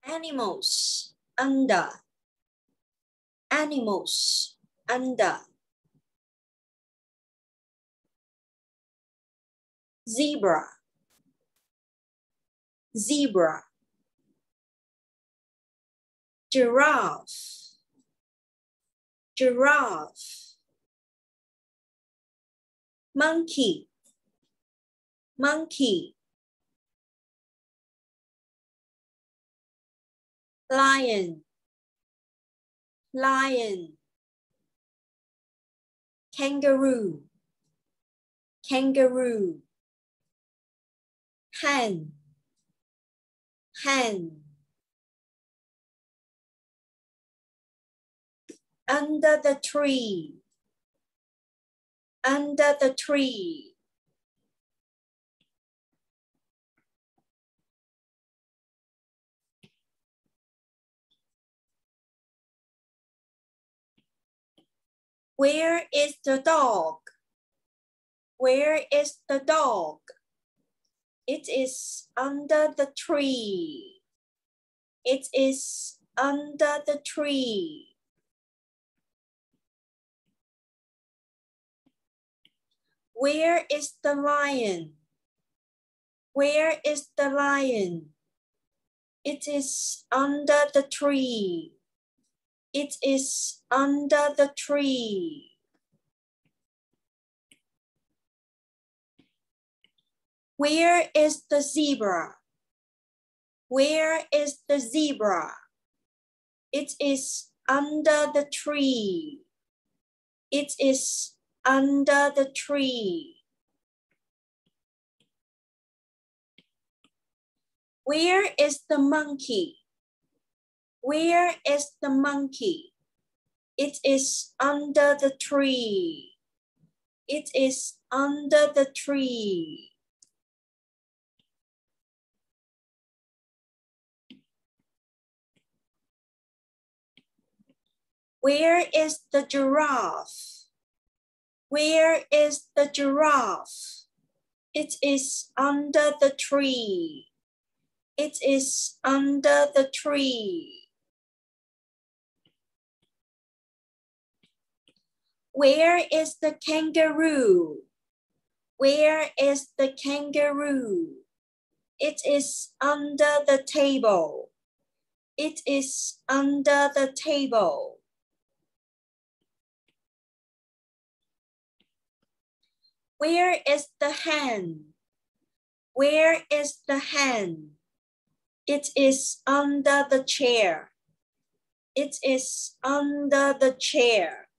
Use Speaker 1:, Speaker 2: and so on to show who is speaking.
Speaker 1: Animals under. Animals under. Zebra. Zebra. Giraffe. Giraffe. Monkey. Monkey. Lion. Lion. Kangaroo. Kangaroo. Hen. Hen. Under the tree. Under the tree. Where is the dog? Where is the dog? It is under the tree. It is under the tree. Where is the lion? Where is the lion? It is under the tree. It is under the tree. Where is the zebra? Where is the zebra? It is under the tree. It is under the tree. Where is the monkey? Where is the monkey? It is under the tree. It is under the tree. Where is the giraffe? Where is the giraffe? It is under the tree. It is under the tree. Where is the kangaroo? Where is the kangaroo? It is under the table. It is under the table. Where is the hen? Where is the hen? It is under the chair. It is under the chair.